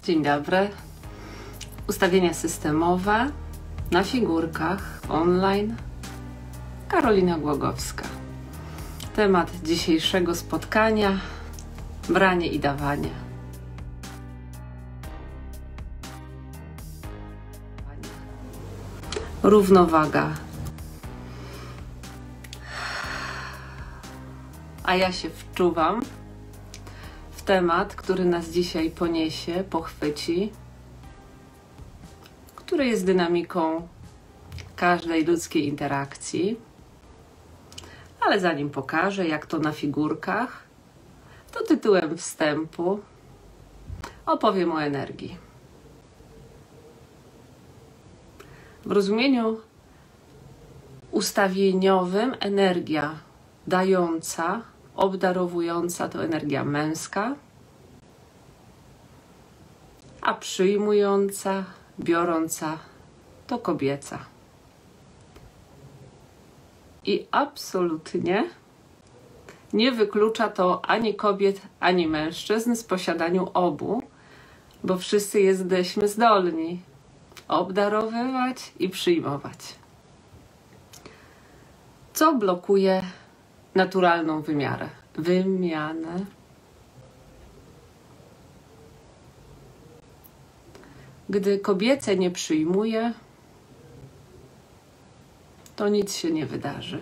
Dzień dobry. Ustawienia systemowe na figurkach online. Karolina Głogowska. Temat dzisiejszego spotkania: branie i dawanie. Równowaga. A ja się wczuwam w temat, który nas dzisiaj poniesie, pochwyci, który jest dynamiką każdej ludzkiej interakcji. Ale zanim pokażę, jak to na figurkach, to tytułem wstępu opowiem o energii. W rozumieniu ustawieniowym energia dająca, obdarowująca to energia męska, a przyjmująca, biorąca to kobieca. I absolutnie nie wyklucza to ani kobiet, ani mężczyzn z posiadaniu obu, bo wszyscy jesteśmy zdolni obdarowywać i przyjmować. Co blokuje naturalną wymianę? Gdy kobiece nie przyjmuje, to nic się nie wydarzy.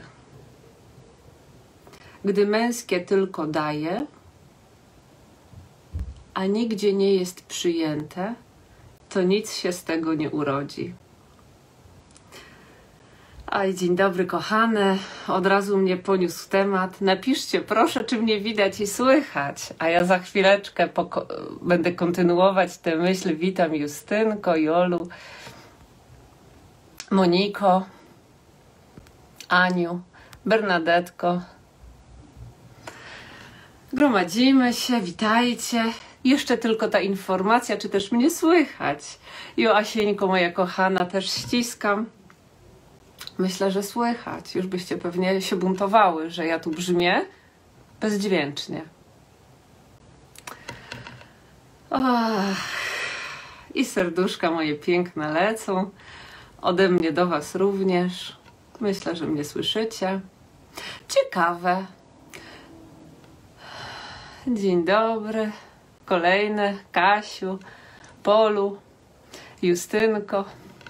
Gdy męskie tylko daje, a nigdzie nie jest przyjęte, to nic się z tego nie urodzi. Aj, dzień dobry kochane, od razu mnie poniósł temat. Napiszcie proszę, czy mnie widać i słychać, a ja za chwileczkę będę kontynuować tę myśl. Witam Justynko, Jolu, Moniko, Aniu, Bernadetko. Gromadzimy się, witajcie. Jeszcze tylko ta informacja, czy też mnie słychać. Joasieńko, moja kochana, też ściskam. Myślę, że słychać. Już byście pewnie się buntowały, że ja tu brzmię bezdźwięcznie. I serduszka moje piękne lecą. Ode mnie do was również. Myślę, że mnie słyszycie. Ciekawe. Dzień dobry. Kolejne. Kasiu, Polu, Justynko.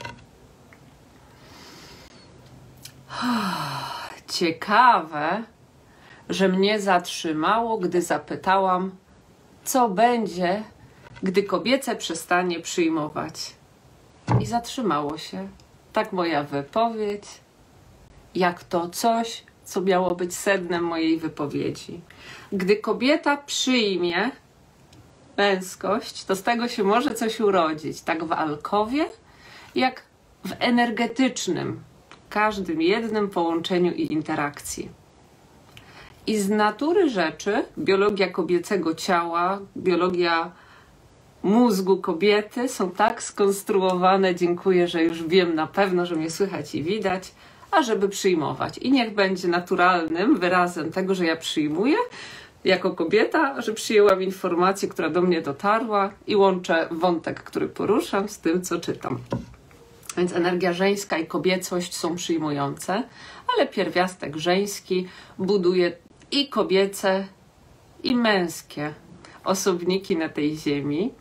Ciekawe, że mnie zatrzymało, gdy zapytałam, co będzie, gdy kobiece przestanie przyjmować. I zatrzymało się. Tak moja wypowiedź, jak to coś, co miało być sednem mojej wypowiedzi. Gdy kobieta przyjmie męskość, to z tego się może coś urodzić. Tak w alkowie, jak w energetycznym, każdym jednym połączeniu i interakcji. I z natury rzeczy biologia kobiecego ciała, biologia mózgu kobiety są tak skonstruowane, dziękuję, że już wiem na pewno, że mnie słychać i widać, ażeby przyjmować. I niech będzie naturalnym wyrazem tego, że ja przyjmuję jako kobieta, że przyjęłam informację, która do mnie dotarła i łączę wątek, który poruszam z tym, co czytam. Więc energia żeńska i kobiecość są przyjmujące, ale pierwiastek żeński buduje i kobiece, i męskie osobniki na tej ziemi.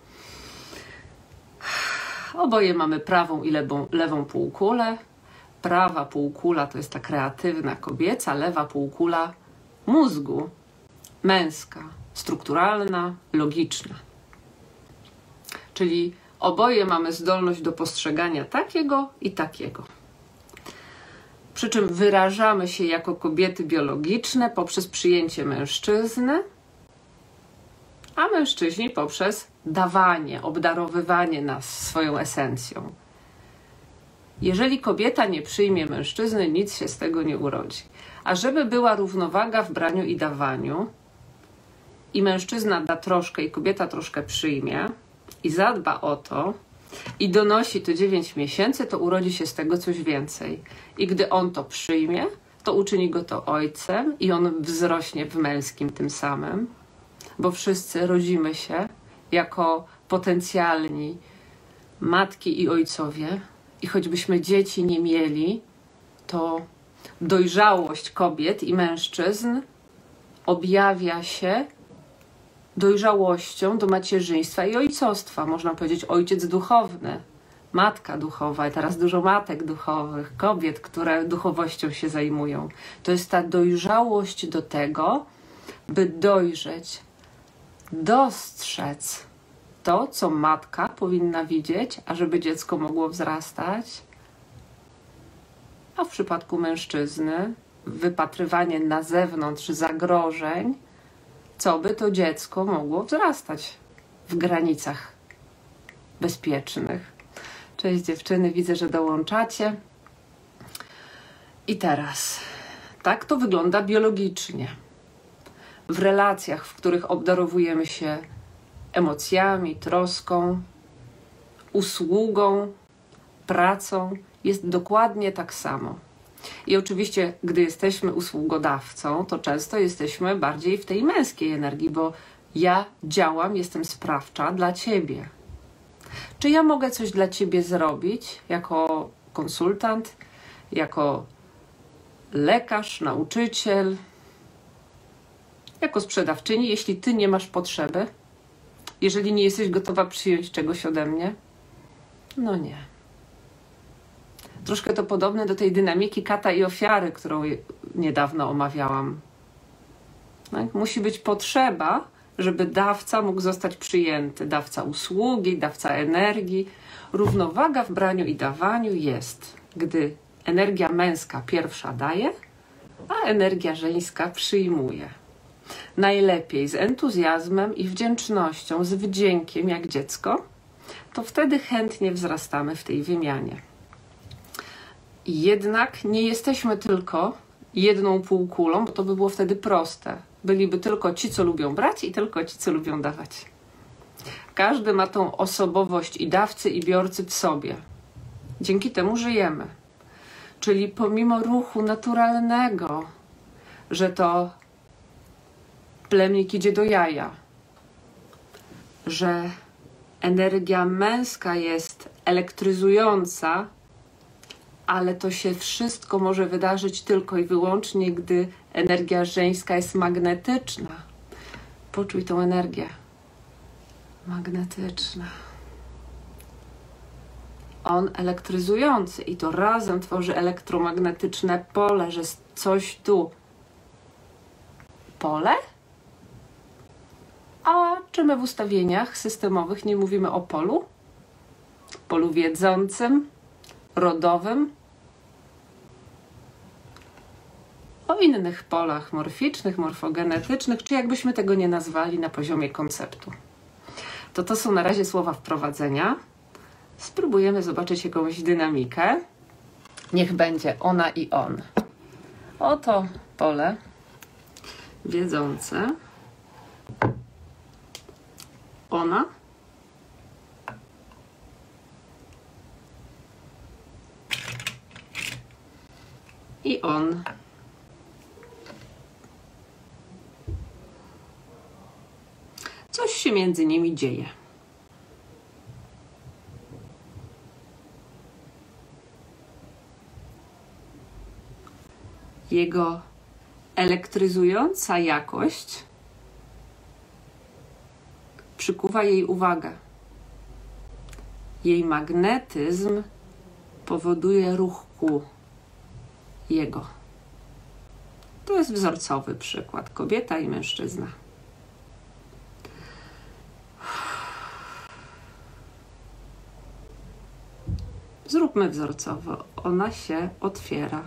Oboje mamy prawą i lewą półkulę. Prawa półkula to jest ta kreatywna kobieca, lewa półkula mózgu, męska, strukturalna, logiczna. Czyli oboje mamy zdolność do postrzegania takiego i takiego. Przy czym wyrażamy się jako kobiety biologiczne poprzez przyjęcie mężczyzny, a mężczyźni poprzez dawanie, obdarowywanie nas swoją esencją. Jeżeli kobieta nie przyjmie mężczyzny, nic się z tego nie urodzi. A żeby była równowaga w braniu i dawaniu, i mężczyzna da troszkę i kobieta troszkę przyjmie, i zadba o to, i donosi to 9 miesięcy, to urodzi się z tego coś więcej. I gdy on to przyjmie, to uczyni go to ojcem i on wzrośnie w męskim tym samym, bo wszyscy rodzimy się jako potencjalni matki i ojcowie, i choćbyśmy dzieci nie mieli, to dojrzałość kobiet i mężczyzn objawia się dojrzałością do macierzyństwa i ojcostwa. Można powiedzieć ojciec duchowny, matka duchowa, i teraz dużo matek duchowych, kobiet, które duchowością się zajmują. To jest ta dojrzałość do tego, by dojrzeć, dostrzec to, co matka powinna widzieć, ażeby dziecko mogło wzrastać, a w przypadku mężczyzny wypatrywanie na zewnątrz zagrożeń, co by to dziecko mogło wzrastać w granicach bezpiecznych. Cześć dziewczyny, widzę, że dołączacie. I teraz, tak to wygląda biologicznie. W relacjach, w których obdarowujemy się emocjami, troską, usługą, pracą, jest dokładnie tak samo. I oczywiście, gdy jesteśmy usługodawcą, to często jesteśmy bardziej w tej męskiej energii, bo ja działam, jestem sprawcza dla ciebie. Czy ja mogę coś dla ciebie zrobić jako konsultant, jako lekarz, nauczyciel, jako sprzedawczyni, jeśli ty nie masz potrzeby? Jeżeli nie jesteś gotowa przyjąć czegoś ode mnie? No nie. Troszkę to podobne do tej dynamiki kata i ofiary, którą niedawno omawiałam. Tak? Musi być potrzeba, żeby dawca mógł zostać przyjęty. Dawca usługi, dawca energii. Równowaga w braniu i dawaniu jest, gdy energia męska pierwsza daje, a energia żeńska przyjmuje. Najlepiej z entuzjazmem i wdzięcznością, z wdziękiem jak dziecko, to wtedy chętnie wzrastamy w tej wymianie. Jednak nie jesteśmy tylko jedną półkulą, bo to by było wtedy proste. Byliby tylko ci, co lubią brać, i tylko ci, co lubią dawać. Każdy ma tą osobowość i dawcy, i biorcy w sobie. Dzięki temu żyjemy. Czyli pomimo ruchu naturalnego, że to plemnik idzie do jaja, że energia męska jest elektryzująca, ale to się wszystko może wydarzyć tylko i wyłącznie, gdy energia żeńska jest magnetyczna. Poczuj tą energię. Magnetyczna. On elektryzujący i to razem tworzy elektromagnetyczne pole, że coś tu. Pole? A czy my w ustawieniach systemowych nie mówimy o polu? Polu wiedzącym, rodowym, o innych polach morficznych, morfogenetycznych, czy jakbyśmy tego nie nazwali na poziomie konceptu. To są na razie słowa wprowadzenia. Spróbujemy zobaczyć jakąś dynamikę. Niech będzie ona i on. Oto pole wiedzące. Ona. I on. Coś się między nimi dzieje. Jego elektryzująca jakość przykuwa jej uwagę. Jej magnetyzm powoduje ruch ku jego. To jest wzorcowy przykład. Kobieta i mężczyzna. Zróbmy wzorcowo. Ona się otwiera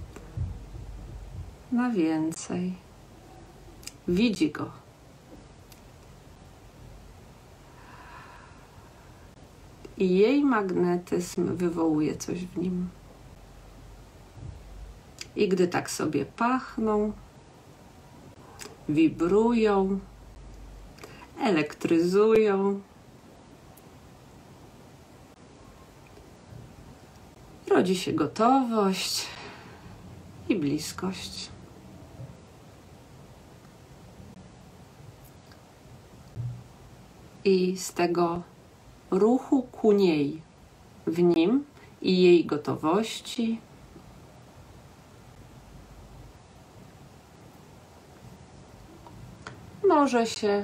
na więcej. Widzi go. I jej magnetyzm wywołuje coś w nim. I gdy tak sobie pachną, wibrują, elektryzują, rodzi się gotowość i bliskość. I z tego ruchu ku niej, w nim i jej gotowości. Może się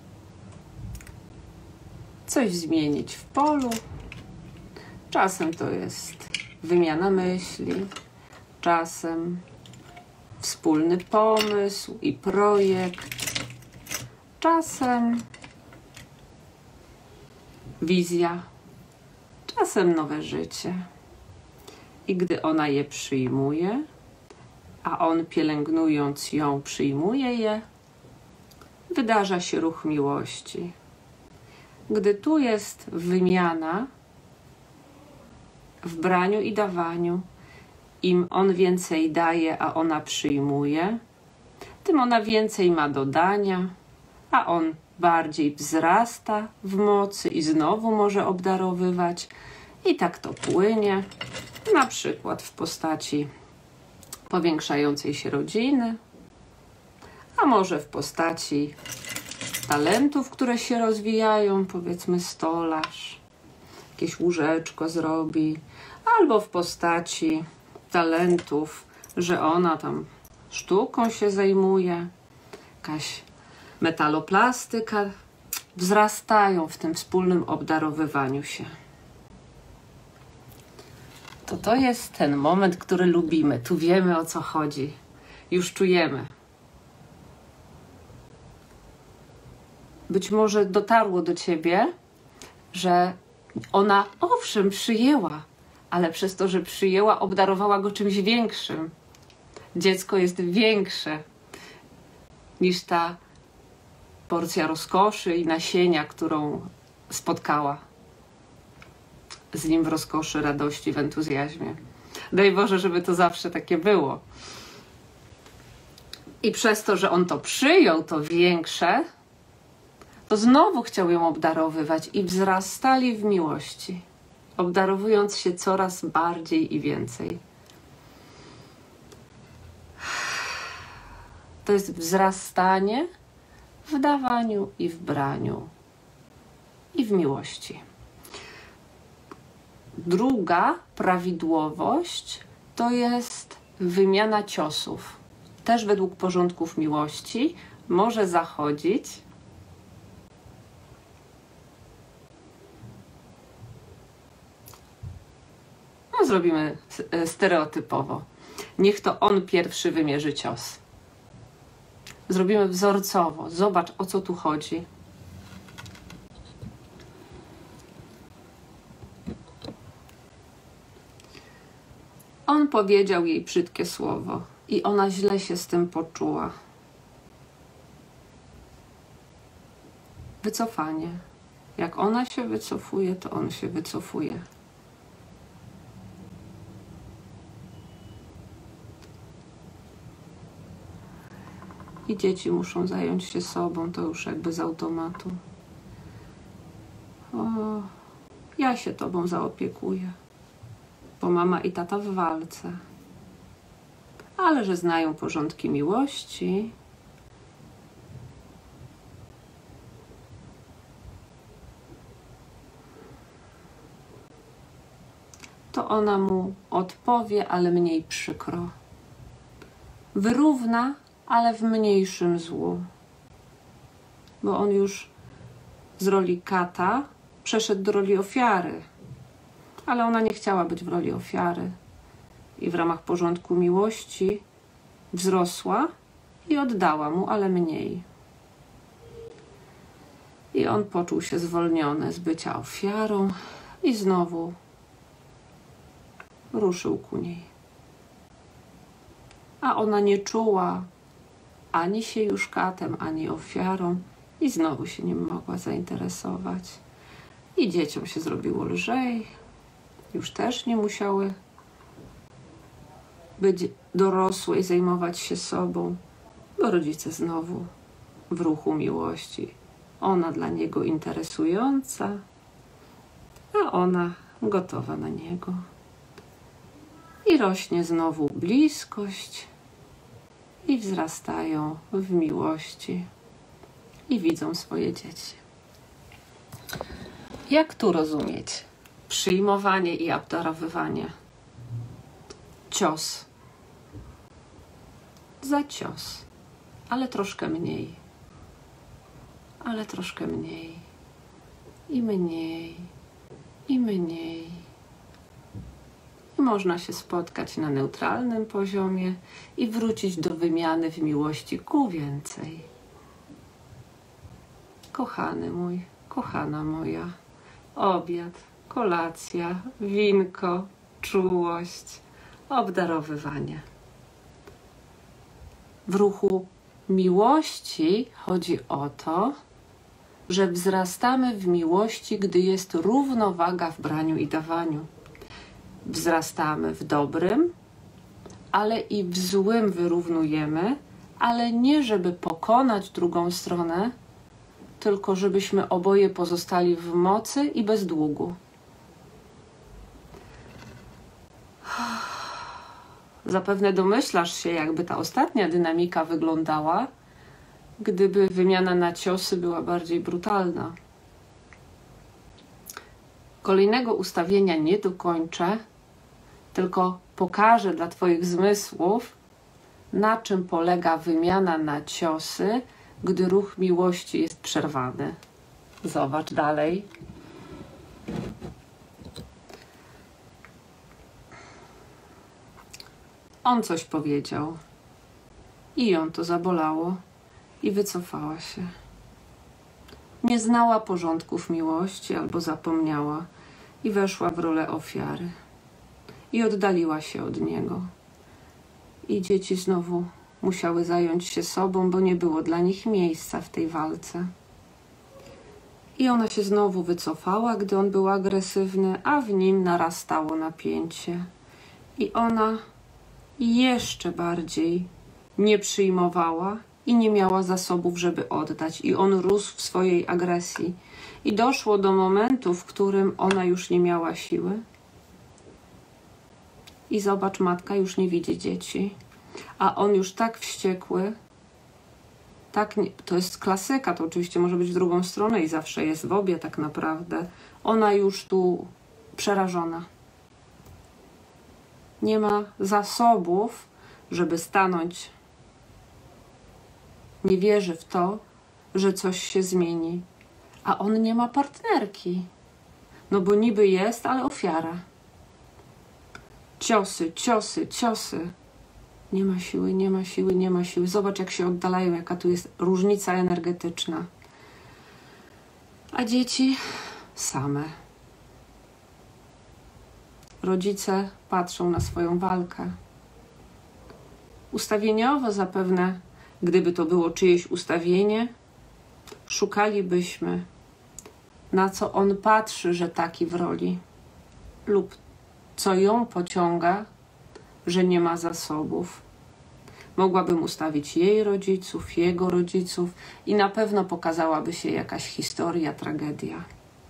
coś zmienić w polu. Czasem to jest wymiana myśli, czasem wspólny pomysł i projekt, czasem wizja, czasem nowe życie. I gdy ona je przyjmuje, a on pielęgnując ją przyjmuje je, wydarza się ruch miłości. Gdy tu jest wymiana w braniu i dawaniu, im on więcej daje, a ona przyjmuje, tym ona więcej ma do dania, a on bardziej wzrasta w mocy i znowu może obdarowywać. I tak to płynie, na przykład w postaci powiększającej się rodziny, a może w postaci talentów, które się rozwijają, powiedzmy stolarz, jakieś łóżeczko zrobi, albo w postaci talentów, że ona tam sztuką się zajmuje, jakaś metaloplastyka, wzrastają w tym wspólnym obdarowywaniu się. To jest ten moment, który lubimy. Tu wiemy, o co chodzi. Już czujemy. Być może dotarło do ciebie, że ona owszem przyjęła, ale przez to, że przyjęła, obdarowała go czymś większym. Dziecko jest większe niż ta porcja rozkoszy i nasienia, którą spotkała z nim w rozkoszy, radości, w entuzjazmie. Daj Boże, żeby to zawsze takie było. I przez to, że on to przyjął, to większe, to znowu chciał ją obdarowywać i wzrastali w miłości, obdarowując się coraz bardziej i więcej. To jest wzrastanie w dawaniu i w braniu i w miłości. Druga prawidłowość to jest wymiana ciosów. Też według porządków miłości może zachodzić zrobimy stereotypowo. Niech to on pierwszy wymierzy cios. Zrobimy wzorcowo. Zobacz, o co tu chodzi. On powiedział jej brzydkie słowo i ona źle się z tym poczuła. Wycofanie. Jak ona się wycofuje, to on się wycofuje. I dzieci muszą zająć się sobą, to już jakby z automatu. O, ja się tobą zaopiekuję, bo mama i tata w walce. Ale że znają porządki miłości, to ona mu odpowie, ale mniej przykro. Wyrówna, ale w mniejszym złu. Bo on już z roli kata przeszedł do roli ofiary. Ale ona nie chciała być w roli ofiary. I w ramach porządku miłości wzrosła i oddała mu, ale mniej. I on poczuł się zwolniony z bycia ofiarą i znowu ruszył ku niej. A ona nie czuła ani się już katem, ani ofiarą i znowu się nim mogła zainteresować. I dzieciom się zrobiło lżej, już też nie musiały być dorosłe i zajmować się sobą, bo rodzice znowu w ruchu miłości. Ona dla niego interesująca, a ona gotowa na niego. I rośnie znowu bliskość i wzrastają w miłości i widzą swoje dzieci. Jak tu rozumieć przyjmowanie i obdarowywanie? Cios za cios, ale troszkę mniej, ale troszkę mniej i mniej i mniej. I można się spotkać na neutralnym poziomie i wrócić do wymiany w miłości ku więcej. Kochany mój, kochana moja, obiad, kolacja, winko, czułość, obdarowywanie. W ruchu miłości chodzi o to, że wzrastamy w miłości, gdy jest równowaga w braniu i dawaniu. Wzrastamy w dobrym, ale i w złym wyrównujemy, ale nie żeby pokonać drugą stronę, tylko żebyśmy oboje pozostali w mocy i bez długu. Zapewne domyślasz się, jakby ta ostatnia dynamika wyglądała, gdyby wymiana na ciosy była bardziej brutalna. Kolejnego ustawienia nie dokończę, tylko pokażę dla Twoich zmysłów, na czym polega wymiana na ciosy, gdy ruch miłości jest przerwany. Zobacz dalej. On coś powiedział i ją to zabolało i wycofała się. Nie znała porządków miłości albo zapomniała i weszła w rolę ofiary i oddaliła się od niego. I dzieci znowu musiały zająć się sobą, bo nie było dla nich miejsca w tej walce. I ona się znowu wycofała, gdy on był agresywny, a w nim narastało napięcie. I ona jeszcze bardziej nie przyjmowała i nie miała zasobów, żeby oddać. I on rósł w swojej agresji. I doszło do momentu, w którym ona już nie miała siły. I zobacz, matka już nie widzi dzieci. A on już tak wściekły, tak nie, to jest klasyka, to oczywiście może być w drugą stronę i zawsze jest w obie tak naprawdę. Ona już tu przerażona. Nie ma zasobów, żeby stanąć. Nie wierzy w to, że coś się zmieni. A on nie ma partnerki. No bo niby jest, ale ofiara. Ciosy, ciosy, ciosy. Nie ma siły, nie ma siły, nie ma siły. Zobacz, jak się oddalają, jaka tu jest różnica energetyczna. A dzieci same. Rodzice patrzą na swoją walkę. Ustawieniowo zapewne, gdyby to było czyjeś ustawienie, szukalibyśmy, na co on patrzy, że taki w roli, lub co ją pociąga, że nie ma zasobów. Mogłabym ustawić jej rodziców, jego rodziców i na pewno pokazałaby się jakaś historia, tragedia.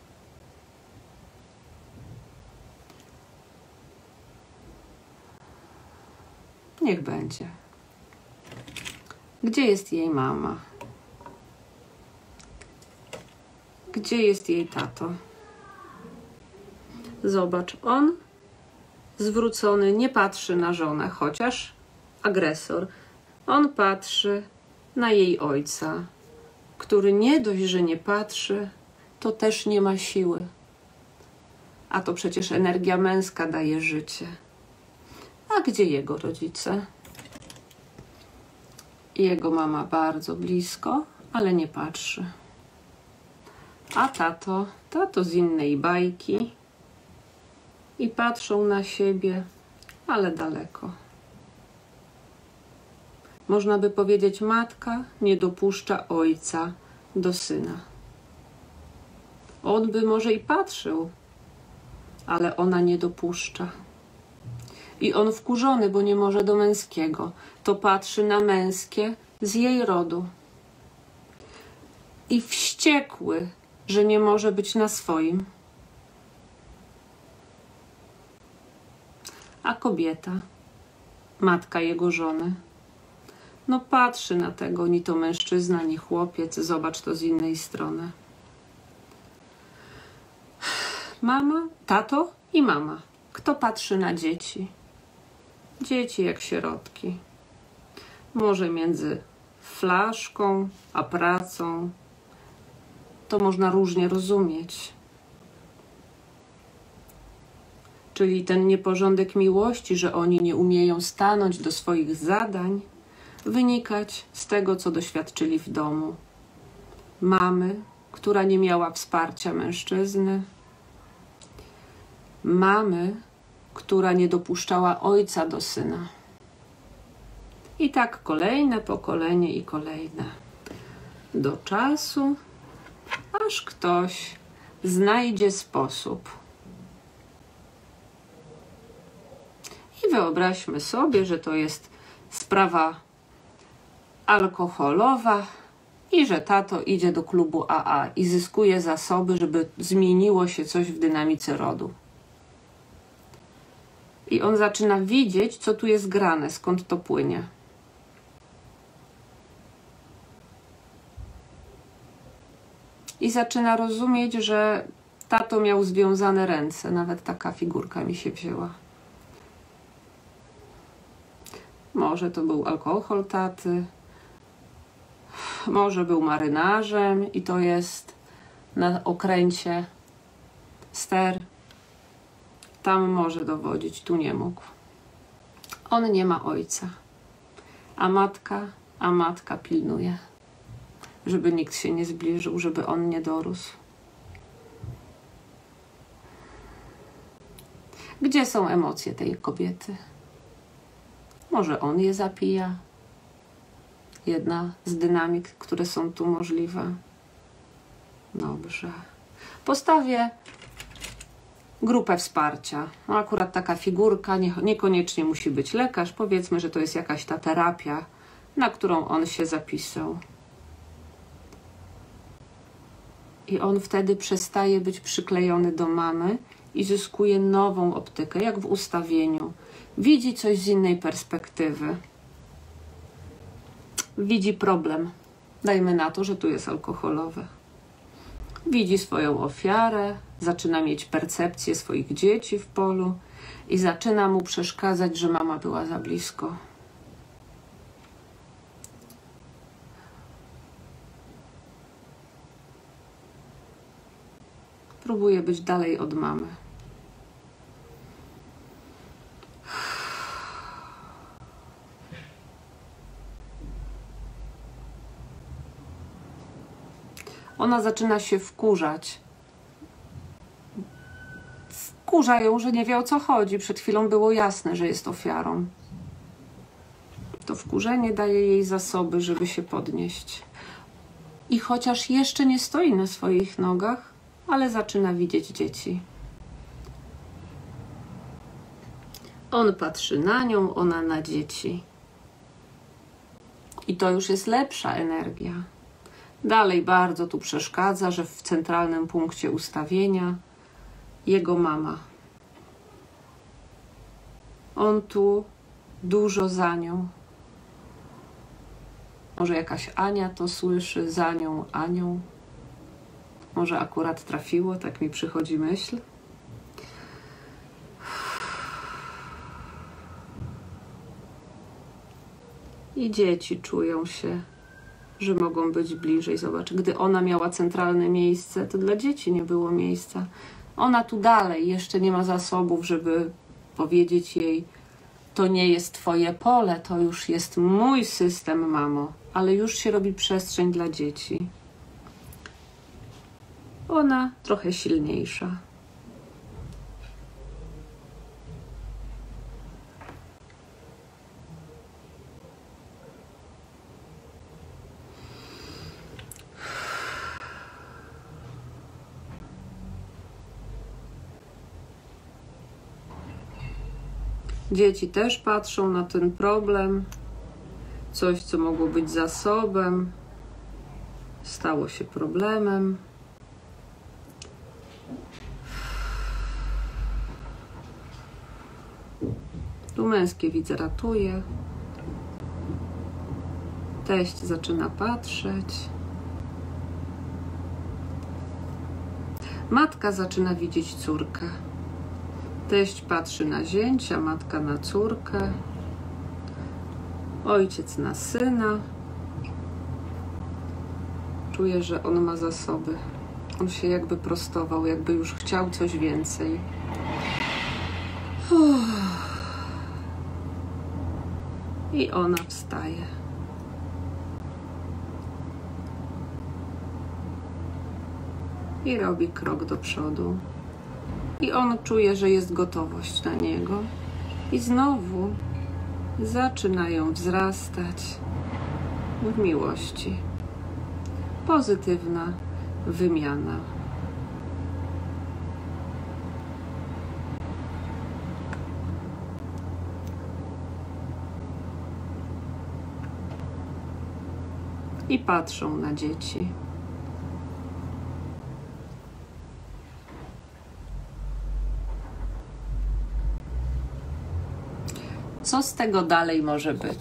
Niech będzie. Gdzie jest jej mama? Gdzie jest jej tato? Zobacz, on zwrócony nie patrzy na żonę, chociaż agresor. On patrzy na jej ojca, który nie dość, że nie patrzy, to też nie ma siły. A to przecież energia męska daje życie. A gdzie jego rodzice? Jego mama bardzo blisko, ale nie patrzy. A tato z innej bajki i patrzą na siebie, ale daleko. Można by powiedzieć, matka nie dopuszcza ojca do syna. On by może i patrzył, ale ona nie dopuszcza. I on wkurzony, bo nie może do męskiego, to patrzy na męskie z jej rodu. I wściekły, że nie może być na swoim. A kobieta, matka jego żony, no patrzy na tego, ni to mężczyzna, ni chłopiec, zobacz to z innej strony. Mama, tato i mama. Kto patrzy na dzieci? Dzieci jak sierotki. Może między flaszką a pracą to można różnie rozumieć. Czyli ten nieporządek miłości, że oni nie umieją stanąć do swoich zadań, wynikać z tego, co doświadczyli w domu. Mamy, która nie miała wsparcia mężczyzny. Mamy, która nie dopuszczała ojca do syna. I tak kolejne pokolenie i kolejne. Do czasu, aż ktoś znajdzie sposób. I wyobraźmy sobie, że to jest sprawa alkoholowa i że tato idzie do klubu AA i zyskuje zasoby, żeby zmieniło się coś w dynamice rodu. I on zaczyna widzieć, co tu jest grane, skąd to płynie. I zaczyna rozumieć, że tato miał związane ręce. Nawet taka figurka mi się wzięła. Może to był alkohol taty, może był marynarzem i to jest na okręcie ster. Tam może dowodzić, tu nie mógł. On nie ma ojca, a matka pilnuje, żeby nikt się nie zbliżył, żeby on nie dorósł. Gdzie są emocje tej kobiety? Może on je zapija? Jedna z dynamik, które są tu możliwe. Dobrze. Postawię grupę wsparcia. No akurat taka figurka, niekoniecznie musi być lekarz. Powiedzmy, że to jest jakaś ta terapia, na którą on się zapisał. I on wtedy przestaje być przyklejony do mamy i zyskuje nową optykę, jak w ustawieniu. Widzi coś z innej perspektywy. Widzi problem. Dajmy na to, że tu jest alkoholowe. Widzi swoją ofiarę, zaczyna mieć percepcję swoich dzieci w polu i zaczyna mu przeszkadzać, że mama była za blisko. Próbuje być dalej od mamy. Ona zaczyna się wkurzać. Wkurza ją, że nie wie, o co chodzi. Przed chwilą było jasne, że jest ofiarą. To wkurzenie daje jej zasoby, żeby się podnieść. I chociaż jeszcze nie stoi na swoich nogach, ale zaczyna widzieć dzieci. On patrzy na nią, ona na dzieci. I to już jest lepsza energia. Dalej bardzo tu przeszkadza, że w centralnym punkcie ustawienia jego mama. On tu dużo za nią. Może jakaś Ania to słyszy, za nią Anią. Może akurat trafiło, tak mi przychodzi myśl. I dzieci czują się, że mogą być bliżej. Zobacz, gdy ona miała centralne miejsce, to dla dzieci nie było miejsca. Ona tu dalej jeszcze nie ma zasobów, żeby powiedzieć jej: to nie jest twoje pole, to już jest mój system, mamo. Ale już się robi przestrzeń dla dzieci. Ona trochę silniejsza. Dzieci też patrzą na ten problem. Coś, co mogło być zasobem, stało się problemem. Tu męskie widzę, ratuje. Teść zaczyna patrzeć. Matka zaczyna widzieć córkę. Teść patrzy na zięcia, matka na córkę, ojciec na syna. Czuje, że on ma zasoby. On się jakby prostował, jakby już chciał coś więcej. I ona wstaje. I robi krok do przodu. I on czuje, że jest gotowość na niego. I znowu zaczynają wzrastać w miłości. Pozytywna wymiana. I patrzą na dzieci. Co z tego dalej może być?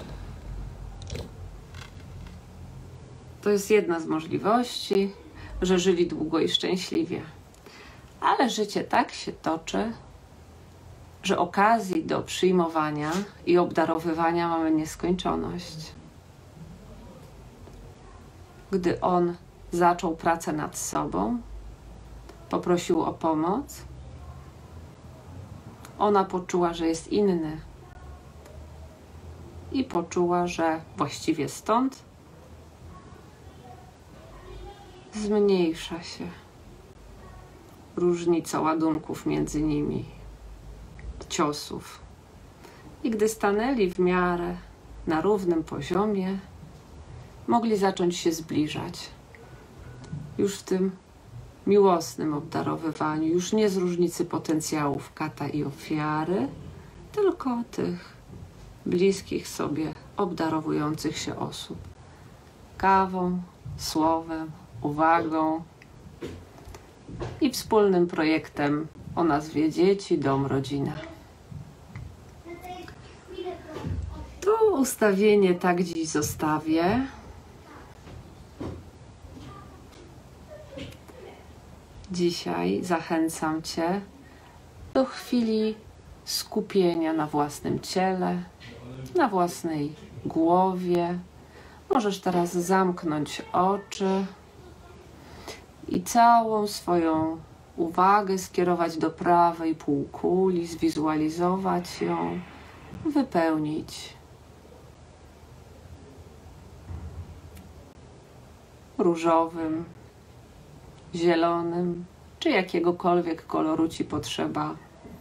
To jest jedna z możliwości, że żyli długo i szczęśliwie. Ale życie tak się toczy, że okazji do przyjmowania i obdarowywania mamy nieskończoność. Gdy on zaczął pracę nad sobą, poprosił o pomoc, ona poczuła, że jest inny. I poczuła, że właściwie stąd zmniejsza się różnica ładunków między nimi, ciosów. I gdy stanęli w miarę na równym poziomie, mogli zacząć się zbliżać. Już w tym miłosnym obdarowywaniu, już nie z różnicy potencjałów kata i ofiary, tylko tych bliskich sobie, obdarowujących się osób. Kawą, słowem, uwagą i wspólnym projektem o nazwie Dzieci, Dom, Rodzina. To ustawienie tak dziś zostawię. Dzisiaj zachęcam Cię do chwili skupienia na własnym ciele, na własnej głowie. Możesz teraz zamknąć oczy i całą swoją uwagę skierować do prawej półkuli, zwizualizować ją, wypełnić różowym, zielonym, czy jakiegokolwiek koloru Ci potrzeba,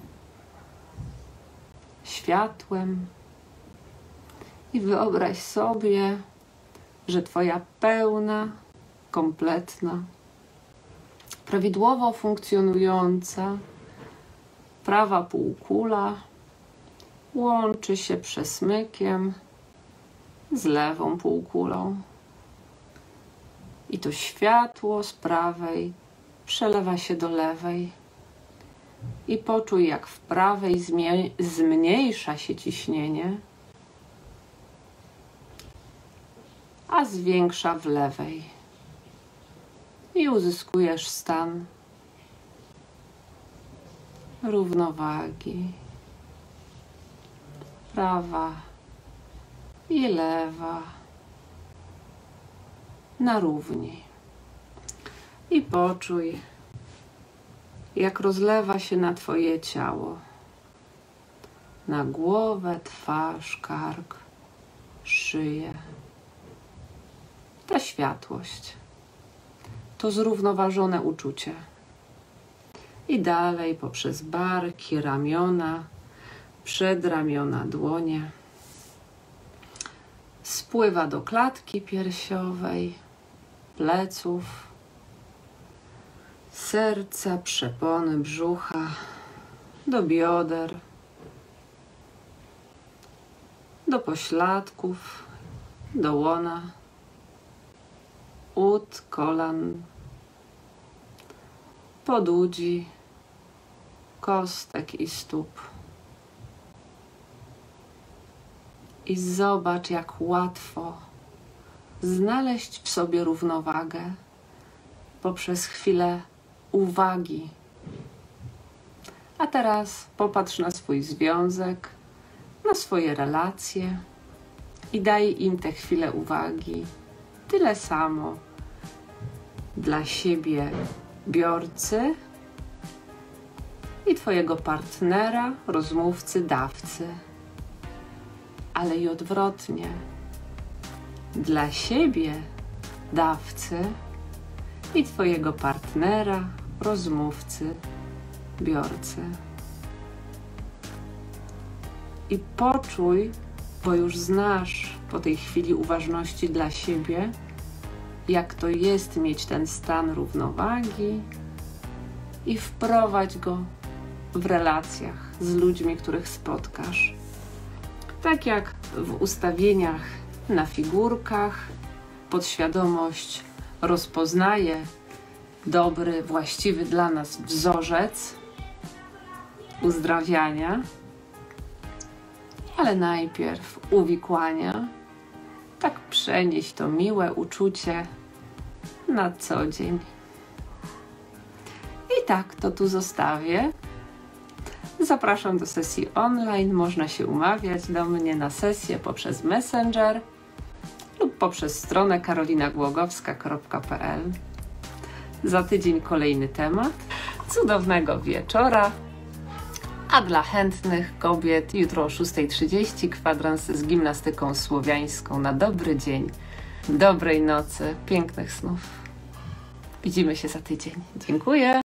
światłem. I wyobraź sobie, że Twoja pełna, kompletna, prawidłowo funkcjonująca prawa półkula łączy się przesmykiem z lewą półkulą. I to światło z prawej przelewa się do lewej. I poczuj, jak w prawej zmniejsza się ciśnienie, a zwiększa w lewej. I uzyskujesz stan równowagi. Prawa i lewa na równi. I poczuj, jak rozlewa się na Twoje ciało, na głowę, twarz, kark, szyję. Ta światłość, to zrównoważone uczucie. I dalej poprzez barki, ramiona, przedramiona, dłonie. Spływa do klatki piersiowej, pleców, serca, przepony, brzucha, do bioder, do pośladków, do łona, ud, kolan, podudzi, kostek i stóp. I zobacz, jak łatwo znaleźć w sobie równowagę poprzez chwilę uwagi. A teraz popatrz na swój związek, na swoje relacje i daj im tę chwilę uwagi. Tyle samo dla siebie biorcy i twojego partnera, rozmówcy, dawcy. Ale i odwrotnie. Dla siebie dawcy i twojego partnera, rozmówcy, biorcy. I poczuj, bo już znasz po tej chwili uważności dla siebie, jak to jest mieć ten stan równowagi i wprowadź go w relacjach z ludźmi, których spotkasz. Tak jak w ustawieniach na figurkach podświadomość rozpoznaje dobry, właściwy dla nas wzorzec uzdrawiania, ale najpierw uwikłania, tak przenieść to miłe uczucie na co dzień. I tak to tu zostawię. Zapraszam do sesji online. Można się umawiać do mnie na sesję poprzez Messenger lub poprzez stronę karolinagłogowska.pl. Za tydzień kolejny temat. Cudownego wieczora. A dla chętnych kobiet jutro o 6:30 kwadrans z gimnastyką słowiańską na dobry dzień, dobrej nocy, pięknych snów. Widzimy się za tydzień. Dziękuję.